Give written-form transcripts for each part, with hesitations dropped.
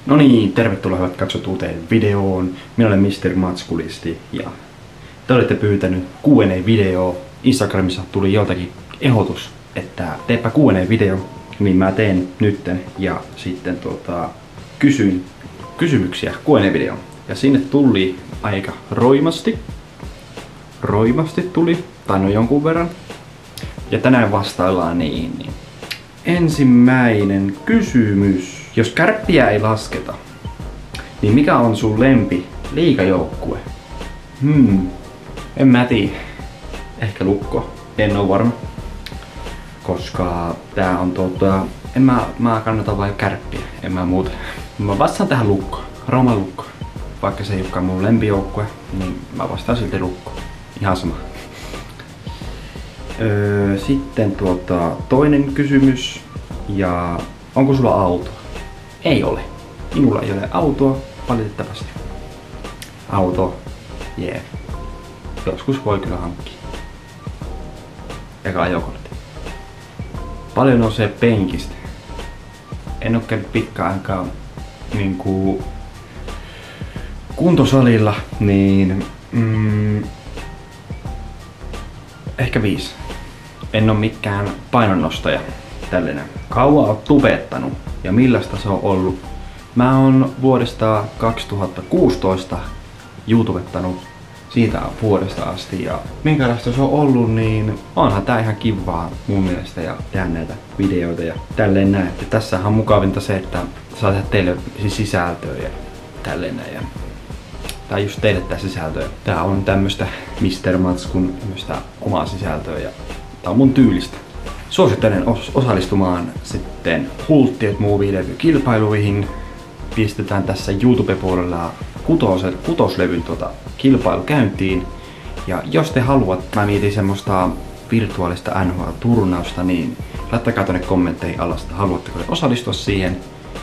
No niin, tervetuloa hyvät katsojat uuteen videoon. Minä olen Mr. Matskulisti ja te olette pyytänyt Q&A-video. Instagramissa tuli joltakin ehdotus, että teepä Q&A-video, niin mä teen nytten ja sitten kysyin kysymyksiä Q&A-videoon. Ja sinne tuli aika roimasti tuli, tai no jonkun verran. Ja tänään vastaillaan niin. Ensimmäinen kysymys. Jos Kärppiä ei lasketa, niin mikä on sun lempi liigajoukkue? En mä tiedä. Ehkä Lukko. En oo varma. Koska tää on mä kannatan vain Kärppiä. En mä muuta. Mä vastaan tähän Lukko. Roma Lukko. Vaikka se ei olekaan mun lempijoukkue, niin mä vastaan silti Lukko. Ihan sama. Sitten toinen kysymys. Ja onko sulla auto? Ei ole. Minulla ei ole autoa, valitettavasti. Auto, Joskus voi kyllä hankkia. Eikä ajokortti. Paljon nousee penkistä. En oo käynyt pitkään aikaa kuntosalilla, niin ehkä 5. En oo mikään painonnostaja tällainen. Kauan oot tubettanut ja millaista se on ollut? Mä oon vuodesta 2016 YouTubettanut siitä vuodesta asti ja minkälaista se on ollut, niin onhan tää ihan kivaa mun mielestä ja tehdä näitä videoita ja tälleen näin. Ja tässähän on mukavinta se, että saa tehdä teille sisältöä ja tälleen näin. Tää on just teille tää sisältöä. Tää on tämmöstä Mr. Matskun tämmöstä omaa sisältöä ja tää on mun tyylistä. Suosittelen osallistumaan sitten Hulttiet Movie-levy-kilpailuihin. Pistetään tässä YouTube-puolella kutoslevyn kilpailu käyntiin. Ja jos te haluat, mä mietin semmoista virtuaalista NHL-turnausta, niin laittakaa tonne kommentteihin alas, että haluatteko te osallistua siihen.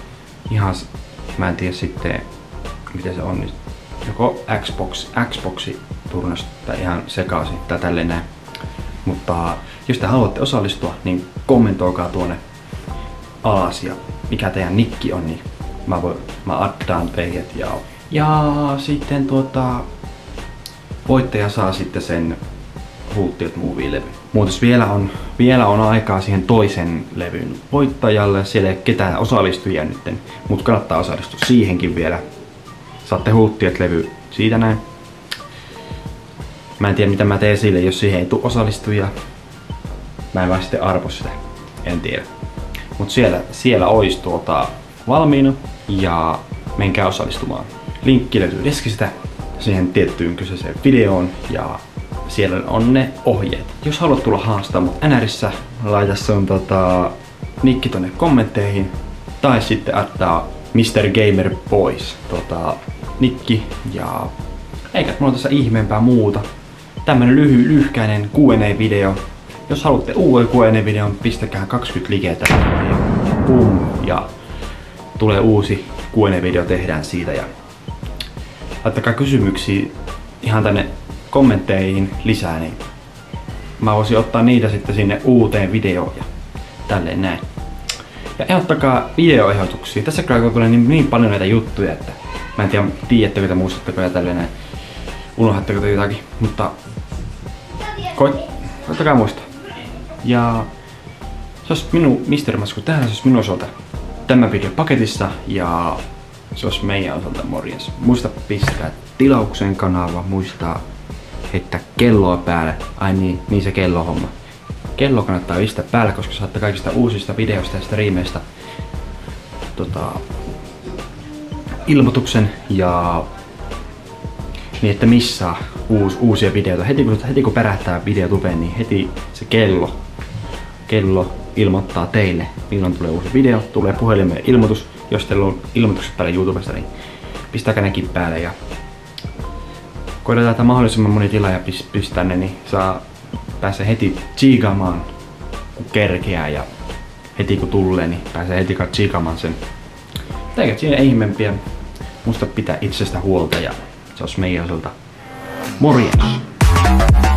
Mä en tiedä sitten, miten se on, niin joko Xbox-turnaus tai ihan sekaisin tai tälleen näin. Mutta jos te haluatte osallistua, niin kommentoikaa tuonne alas ja mikä teidän nikki on, niin mä addaan teidät ja sitten voittaja saa sitten sen Hulttiet Movie-levyn. Muutos vielä on aikaa siihen toisen levyn voittajalle. Siellä ei ole ketään osallistujia nytten, mutta kannattaa osallistua siihenkin vielä. Saatte Hulttiet-levy siitä näin. Mä en tiedä mitä mä teen sille, jos siihen ei tule osallistujia. Mä en vaan sitten arvo sitä. En tiedä. Mut siellä ois valmiina ja menkää osallistumaan. Linkki löytyy deskistä siihen tiettyyn kyseiseen videoon ja siellä on ne ohjeet. Jos haluat tulla haastamaan mut NRissä, laita sun nikki tonne kommentteihin tai sitten ottaa Mr. Gamer Boys nikki ja eikä mulla tässä ihmeempää muuta. Tämmönen lyhkäinen Q&A-video. Jos haluatte uuden Q&A-videon, pistäkää 20 likeitä ja boom, ja tulee uusi Q&A-video, tehdään siitä ja laittakaa kysymyksiä ihan tänne kommentteihin lisää, niin mä voisin ottaa niitä sitten sinne uuteen videoon ja tälleen näin. Ja ehdottakaa videoehdotuksia. Tässä kyllä tulee niin paljon näitä juttuja, että mä en tiedä, tiedättekö te, muistatteko ja tälleen näin. Unohdatteko te jotakin, mutta koittakaa muistaa. Ja se olisi Mr. Matsku tähän, se olisi minun osalta tämä video paketissa ja se olisi meidän osalta morjens. Muista pistää tilauksen kanava, muista heittää kelloa päälle. Ai niin se kellohomma. Kello kannattaa pistää päälle, koska saatte kaikista uusista videoista ja striimeistä ilmoituksen ja niin että missaa uusia videoita. Heti kun pärähtää video tubeen, niin heti se kello ilmoittaa teille, milloin tulee uusi video. Tulee puhelimeen ilmoitus. Jos teillä on ilmoitukset päällä YouTubesta, niin pistäkää nekin päälle ja koitetaan, että mahdollisimman moni tilaaja pistää ne, niin pääsee heti tsiikaamaan kun kerkeää ja heti kun tulee, niin pääsee heti tsiikaamaan sen. Eikä siinä ihmeempiä. Muista pitää itsestä huolta ja se olisi meidän osalta morjens!